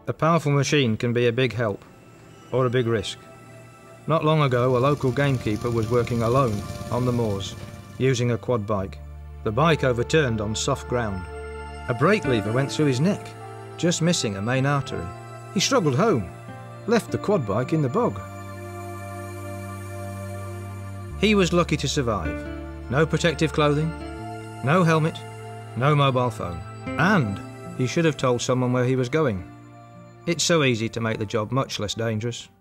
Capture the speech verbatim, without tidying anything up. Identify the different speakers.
Speaker 1: A powerful machine can be a big help, or a big risk. Not long ago, a local gamekeeper was working alone on the moors, using a quad bike. The bike overturned on soft ground. A brake lever went through his neck, just missing a main artery. He struggled home, left the quad bike in the bog. He was lucky to survive. No protective clothing, no helmet, no mobile phone. And he should have told someone where he was going. It's so easy to make the job much less dangerous.